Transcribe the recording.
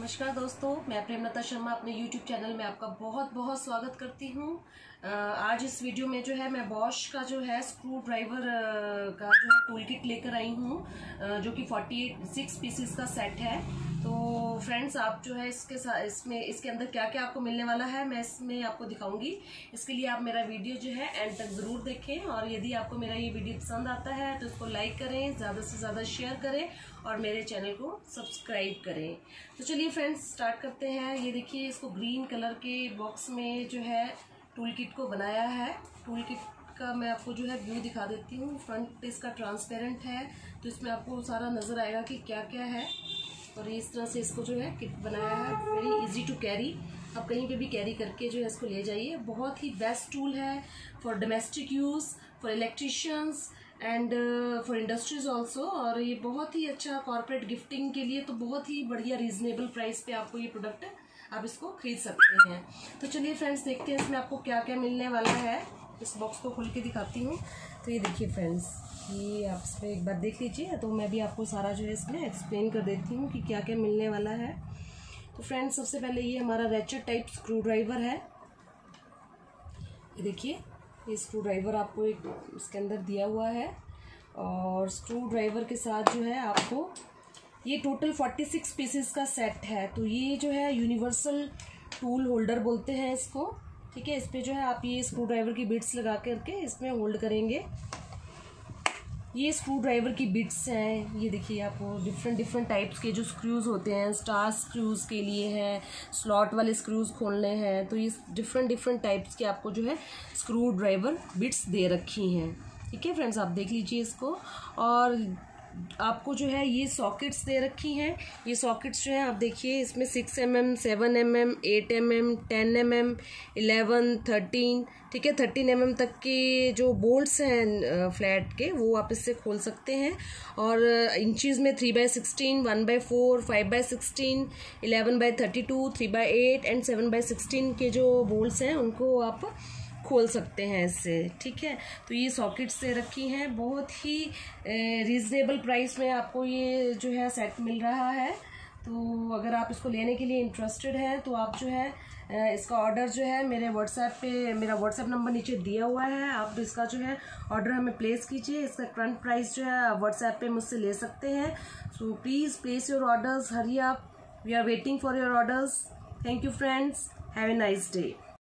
नमस्कार दोस्तों, मैं प्रेमलता शर्मा अपने YouTube चैनल में आपका बहुत बहुत स्वागत करती हूँ। आज इस वीडियो में जो है मैं बॉश का जो है स्क्रू ड्राइवर का जो है टूल किट लेकर आई हूँ, जो कि 46 पीसेस का सेट है। तो फ्रेंड्स, आप जो है इसके अंदर क्या क्या आपको मिलने वाला है मैं इसमें आपको दिखाऊंगी। इसके लिए आप मेरा वीडियो जो है एंड तक ज़रूर देखें, और यदि आपको मेरा ये वीडियो पसंद आता है तो इसको लाइक करें, ज़्यादा से ज़्यादा शेयर करें और मेरे चैनल को सब्सक्राइब करें। तो चलिए फ्रेंड्स, स्टार्ट करते हैं। ये देखिए, इसको ग्रीन कलर के बॉक्स में जो है टूल किट को बनाया है। टूल किट का मैं आपको जो है व्यू दिखा देती हूँ। फ्रंट इसका ट्रांसपेरेंट है, तो इसमें आपको सारा नज़र आएगा कि क्या क्या है। और इस तरह से इसको जो है किट बनाया है, वेरी इजी टू कैरी। आप कहीं पे भी कैरी करके जो है इसको ले जाइए। बहुत ही बेस्ट टूल है for domestic use, for electricians and for industries also. और ये बहुत ही अच्छा कॉर्पोरेट गिफ्टिंग के लिए तो बहुत ही बढ़िया रीजनेबल प्राइस पे आपको ये प्रोडक्ट आप इसको खरीद सकते हैं। तो चलिए फ्रेंड्स, देखते हैं इसमें आपको क्या क्या मिलने वाला है। इस बॉक्स को खोल के दिखाती हूँ। तो ये देखिए फ्रेंड्स, ये आप इसमें एक बार देख लीजिए, तो मैं भी आपको सारा जो है इसमें एक्सप्लेन कर देती हूँ कि क्या क्या मिलने वाला है। तो फ्रेंड्स, सबसे पहले ये हमारा रेचेट टाइप स्क्रू ड्राइवर है। ये देखिए, ये स्क्रू ड्राइवर आपको एक इसके अंदर दिया हुआ है, और स्क्रू ड्राइवर के साथ जो है आपको ये टोटल 46 पीसेस का सेट है। तो ये जो है यूनिवर्सल टूल होल्डर बोलते हैं इसको। ठीक है, इस पर जो है आप ये स्क्रू ड्राइवर की बिट्स लगा करके इसमें होल्ड करेंगे। ये स्क्रू ड्राइवर की बिट्स हैं। ये देखिए, आपको डिफरेंट टाइप्स के जो स्क्रूज़ होते हैं, स्टार स्क्रूज़ के लिए हैं, स्लॉट वाले स्क्रूज़ खोलने हैं। तो ये डिफरेंट टाइप्स के आपको जो है स्क्रू ड्राइवर बिट्स दे रखी हैं। ठीक है फ्रेंड्स, आप देख लीजिए इसको। और आपको जो है ये सॉकेट्स दे रखी हैं। ये सॉकेट्स जो है आप देखिए, इसमें 6 mm, 7 mm, 8 mm, 10 mm, 11, 13, ठीक है, 13 mm तक के जो बोल्ट्स हैं फ्लैट के, वो आप इससे खोल सकते हैं। और इंचज़ में 3/16, 1/4, 5/16, 11/32, 3/8 एंड 7/16 के जो बोल्ट्स हैं उनको आप खोल सकते हैं इससे। ठीक है, तो ये सॉकेट्स दे रखी हैं। बहुत ही रीज़नेबल प्राइस में आपको ये जो है सेट मिल रहा है। तो अगर आप इसको लेने के लिए इंटरेस्टेड हैं तो आप जो है इसका ऑर्डर जो है मेरे व्हाट्सएप पे, मेरा व्हाट्सएप नंबर नीचे दिया हुआ है, आप इसका जो है ऑर्डर हमें प्लेस कीजिए। इसका करंट प्राइस जो है आप व्हाट्सएप पे मुझसे ले सकते हैं। So please place your orders, hurry up, we are waiting for your orders. Thank you friends, have a nice day.